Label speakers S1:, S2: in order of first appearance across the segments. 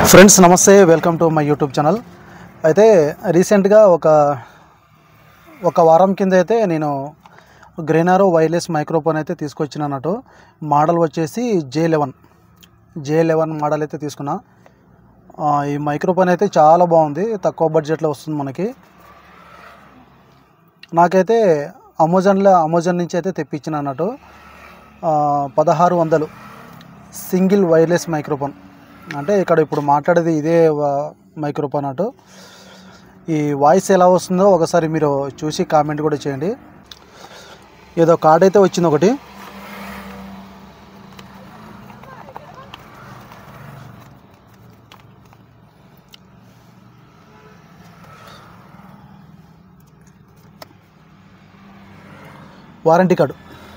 S1: Friends నమస్తే, welcome to my YouTube channel. అయితే రీసెంట్గా ఒక వారం కింద అయితే నేను గ్రెనారో వైర్లెస్ మైక్రోఫోన్ అయితే తీసుకొచ్చిన అన్నట్టు. మోడల్ వచ్చేసి J11 మోడల్ అయితే తీసుకున్నా. ఈ మైక్రోఫోన్ అయితే చాలా బాగుంది, తక్కువ బడ్జెట్లో వస్తుంది మనకి. నాకైతే అమెజాన్ నుంచి అయితే తెప్పించిన అన్నట్టు. 1600 సింగిల్ వైర్లెస్ మైక్రోఫోన్. అంటే ఇక్కడ ఇప్పుడు మాట్లాడేది ఇదే మైక్రోఫోన్ అన్నట్టు. ఈ వాయిస్ ఎలా వస్తుందో ఒకసారి మీరు చూసి కామెంట్ కూడా చేయండి. ఏదో కార్డ్ అయితే వచ్చింది ఒకటి. Warranty card.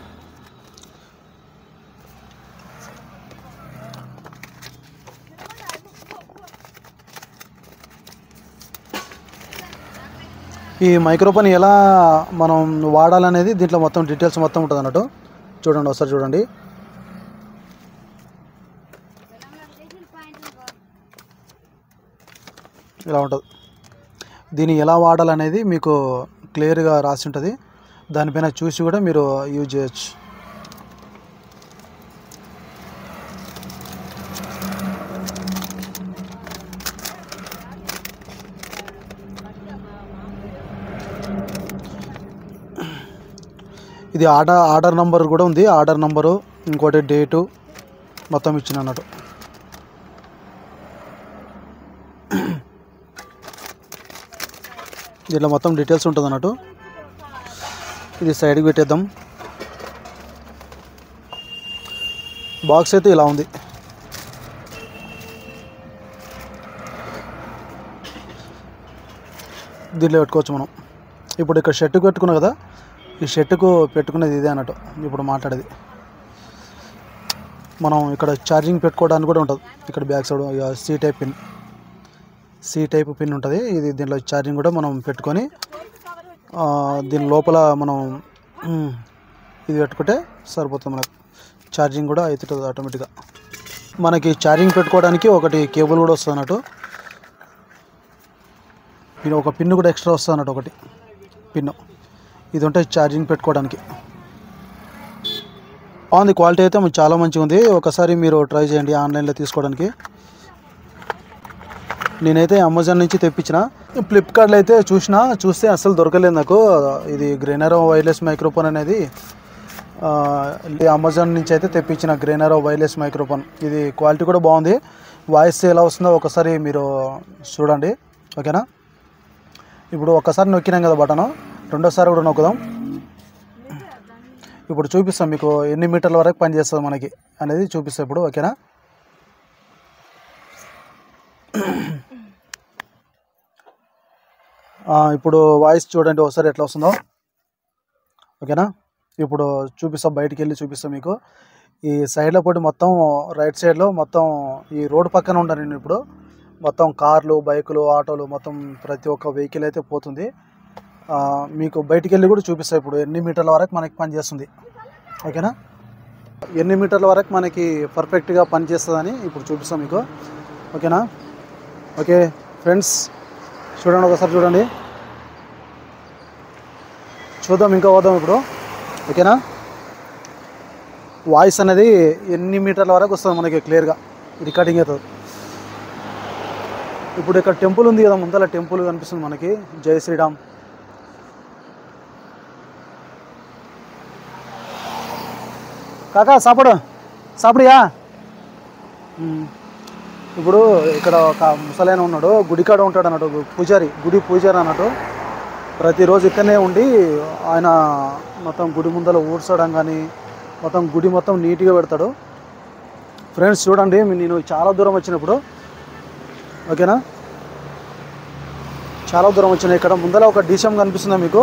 S1: ఈ మైక్రోఫోన్ ఎలా మనం వాడాలనేది దీంట్లో మొత్తం డీటెయిల్స్ మొత్తం ఉంటుంది అన్నట్టు. చూడండి, ఒకసారి చూడండి. ఇలా ఉంటుంది. దీన్ని ఎలా వాడాలనేది మీకు క్లియర్గా రాసి ఉంటుంది. దానిపైన చూసి కూడా మీరు యూజ్ చేయొచ్చు. ఇది ఆర్డర్ నంబర్ కూడా ఉంది. ఆర్డర్ నంబరు, ఇంకోటి డేటు మొత్తం ఇచ్చిన అన్నట్టు. దీంట్లో మొత్తం డీటెయిల్స్ ఉంటుంది అన్నట్టు. ఇది సైడ్కి పెట్టేద్దాం. బాక్స్ అయితే ఇలా ఉంది. దీంట్లో పెట్టుకోవచ్చు మనం. ఇప్పుడు ఇక్కడ షర్టుకు పెట్టుకున్నాం కదా, ఈ షర్టుకు పెట్టుకునేది ఇదే అన్నట్టు. ఇప్పుడు మాట్లాడేది మనం ఇక్కడ ఛార్జింగ్ పెట్టుకోవడానికి కూడా ఉంటుంది. ఇక్కడ back side C type pin ఉంటుంది. ఇది దీంట్లో ఛార్జింగ్ కూడా మనం పెట్టుకొని దీని లోపల మనం ఇది పెట్టుకుంటే సరిపోతుంది. మనకు ఛార్జింగ్ కూడా అవుతుంది ఆటోమేటిక్గా. మనకి ఛార్జింగ్ పెట్టుకోవడానికి ఒకటి కేబుల్ కూడా వస్తుంది అన్నట్టు. ఇది ఒక పిన్ కూడా ఎక్స్ట్రా వస్తుంది అన్నట్టు, ఒకటి పిన్. ఇది ఉంటే ఛార్జింగ్ పెట్టుకోవడానికి బాగుంది. క్వాలిటీ అయితే చాలా మంచిగా ఉంది. ఒకసారి మీరు ట్రై చేయండి ఆన్లైన్లో తీసుకోవడానికి. నేనైతే అమెజాన్ నుంచి తెప్పించిన. ఫ్లిప్కార్ట్లో అయితే చూస్తే అస్సలు దొరకలేదు నాకు. ఇది గ్రెనారో వైర్లెస్ మైక్రోఫోన్ అనేది అమెజాన్ నుంచి అయితే తెప్పించిన గ్రెనారో వైర్లెస్ మైక్రోఫోన్. ఇది క్వాలిటీ కూడా బాగుంది. వాయిస్ ఎలా వస్తుందో ఒకసారి మీరు చూడండి, ఓకేనా. ఇప్పుడు ఒక్కసారి నొక్కినాం కదా బటను, రెండోసారి కూడా నొక్కుదాం. ఇప్పుడు చూపిస్తాం మీకు ఎన్ని మీటర్ల వరకు పనిచేస్తుంది మనకి అనేది చూపిస్తాం ఇప్పుడు, ఓకేనా. ఇప్పుడు వాయిస్ చూడండి ఒకసారి ఎట్లా వస్తుందో, ఓకేనా. ఇప్పుడు చూపిస్తాం, బయటికి వెళ్ళి చూపిస్తాం మీకు. ఈ సైడ్లో పోటీ మొత్తం రైట్ సైడ్లో మొత్తం ఈ రోడ్డు పక్కన ఉంటాను నేను. ఇప్పుడు మొత్తం కార్లు, బైకులు, ఆటోలు మొత్తం ప్రతి ఒక్క వెహికల్ అయితే పోతుంది. మీకు బయటికి వెళ్ళి కూడా చూపిస్తాయి ఇప్పుడు ఎన్ని మీటర్ల వరకు మనకి పనిచేస్తుంది, ఓకేనా. ఎన్ని మీటర్ల వరకు మనకి పర్ఫెక్ట్గా పనిచేస్తుందని ఇప్పుడు చూపిస్తాం మీకు, ఓకేనా. ఓకే ఫ్రెండ్స్, చూడండి ఒకసారి చూడండి. చూద్దాం, ఇంకా పోదాం ఇప్పుడు, ఓకేనా. వాయిస్ అనేది ఎన్ని మీటర్ల వరకు వస్తుంది మనకి క్లియర్గా రికార్డింగ్ అవుతుంది. ఇప్పుడు ఇక్కడ టెంపుల్ ఉంది కదా, ముందర టెంపుల్ కనిపిస్తుంది మనకి, జై శ్రీరామ్. కాకా సాపడియా. ఇప్పుడు ఇక్కడ ఒక ముసలైన ఉన్నాడు, గుడికాడ ఉంటాడు అన్నట్టు, గుడి పూజారి అన్నట్టు. ప్రతిరోజు ఇక్కడనే ఉండి ఆయన మొత్తం గుడి ముందర ఊడ్చడం కానీ మొత్తం గుడి మొత్తం నీట్గా పెడతాడు. ఫ్రెండ్స్ చూడండి, నేను చాలా దూరం వచ్చినప్పుడు, ఓకేనా, చాలా దూరం వచ్చిన. ఇక్కడ ముందర ఒక డీసెం కనిపిస్తుందా మీకు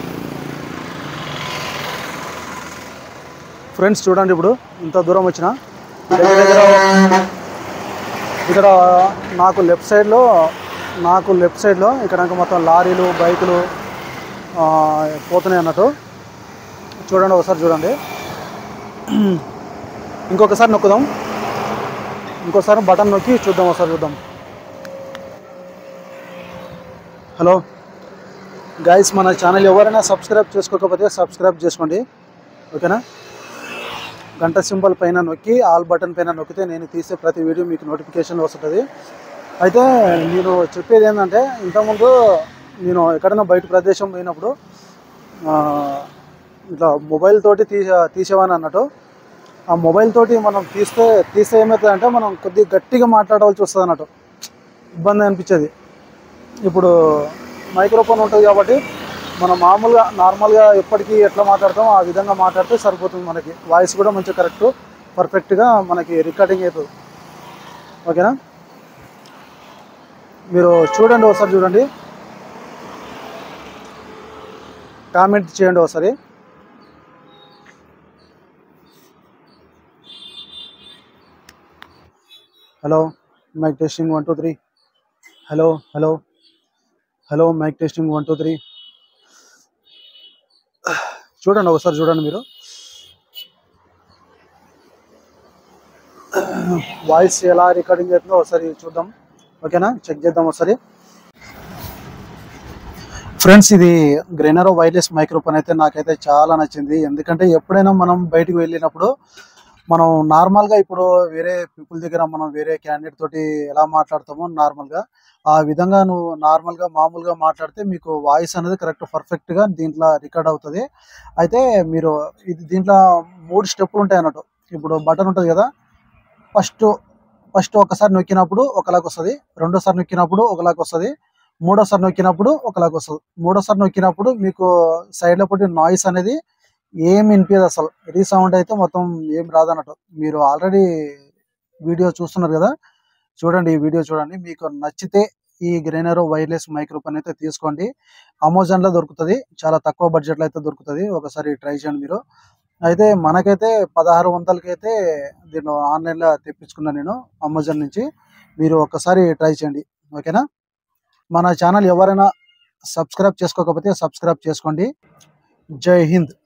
S1: ఫ్రెండ్స్? చూడండి ఇప్పుడు ఇంత దూరం వచ్చిన దగ్గర ఇక్కడ నాకు లెఫ్ట్ సైడ్లో ఇక్కడ మొత్తం లారీలు, బైకులు పోతున్నాయి అన్నట్టు. చూడండి ఒకసారి చూడండి. ఇంకొకసారి నొక్కుదాం, ఇంకోసారి బటన్ నొక్కి చూద్దాం, ఒకసారి చూద్దాం. హలో గైస్, మన ఛానల్ ఎవరైనా సబ్స్క్రైబ్ చేసుకోకపోతే సబ్స్క్రైబ్ చేసుకోండి, ఓకేనా. గంట సింబల్ పైన నొక్కి ఆల్ బటన్ పైన నొక్కితే నేను తీసే ప్రతి వీడియో మీకు నోటిఫికేషన్ వస్తుంది. అయితే నేను చెప్పేది ఏంటంటే, ఇంతకుముందు నేను ఎక్కడైనా బయట ప్రదేశం పోయినప్పుడు ఇట్లా మొబైల్ తోటి తీసేవాని అన్నట్టు. ఆ మొబైల్ తోటి మనం తీస్తే ఏమవుతుందంటే, మనం కొద్దిగా గట్టిగా మాట్లాడవలసి వస్తుంది అన్నట్టు, ఇబ్బంది అనిపించేది. ఇప్పుడు మైక్రోఫోన్ ఉంటుంది కాబట్టి మనం మామూలుగా నార్మల్గా ఎప్పటికీ ఎట్లా మాట్లాడతామో ఆ విధంగా మాట్లాడితే సరిపోతుంది. మనకి వాయిస్ కూడా మంచిగా కరెక్ట్ పర్ఫెక్ట్గా మనకి రికార్డింగ్ అవుతుంది, ఓకేనా. మీరు చూడండి, ఒకసారి చూడండి, కామెంట్ చేయండి ఒకసారి. Hello mic testing 1 2 3. Hello hello hello mic testing 1 2 3. చూడండి, ఒకసారి చూడండి, మీరు వాయిస్ ఎలా రికార్డింగ్ అవుతుందో ఒకసారి చూద్దాం, ఓకేనా. చెక్ చేద్దాం ఒకసారి. ఫ్రెండ్స్, ఇది గ్రెనరో వైర్లెస్ మైక్రోఫోన్ అయితే నాకైతే చాలా నచ్చింది. ఎందుకంటే ఎప్పుడైనా మనం బయటకు వెళ్ళినప్పుడు మనం నార్మల్గా ఇప్పుడు వేరే పీపుల్ దగ్గర మనం వేరే క్యాండిడేట్ తోటి ఎలా మాట్లాడతామో నార్మల్గా ఆ విధంగా నువ్వు నార్మల్గా మామూలుగా మాట్లాడితే మీకు వాయిస్ అనేది కరెక్ట్ పర్ఫెక్ట్గా దీంట్లో రికార్డ్ అవుతుంది. అయితే మీరు దీంట్లో 3 స్టెప్పులు ఉంటాయి అన్నట్టు. ఇప్పుడు బటన్ ఉంటుంది కదా, ఫస్ట్ ఒకసారి నొక్కినప్పుడు ఒకలాగా వస్తుంది, రెండోసారి నొక్కినప్పుడు ఒకలాగా వస్తుంది, మూడోసారి నొక్కినప్పుడు ఒకలాగా వస్తుంది. మూడోసారి నొక్కినప్పుడు మీకు సైడ్లో పడి నాయిస్ అనేది ఏం వినిపించదు, అసలు రీసౌండ్ అయితే మొత్తం ఏం రాదన్నట్టు. మీరు ఆల్రెడీ వీడియో చూస్తున్నారు కదా, చూడండి, ఈ వీడియో చూడండి. మీకు నచ్చితే ఈ గ్రెనరో వైర్లెస్ మైక్రోఫోన్ అయితే తీసుకోండి. అమెజాన్లో దొరుకుతుంది, చాలా తక్కువ బడ్జెట్లో అయితే దొరుకుతుంది. ఒకసారి ట్రై చేయండి మీరు. అయితే మనకైతే 1600కి అయితే దీన్ని ఆన్లైన్లో తెప్పించుకున్నాను నేను అమెజాన్ నుంచి. మీరు ఒకసారి ట్రై చేయండి, ఓకేనా. మన ఛానల్ ఎవరైనా సబ్స్క్రైబ్ చేసుకోకపోతే సబ్స్క్రైబ్ చేసుకోండి. జై హింద్.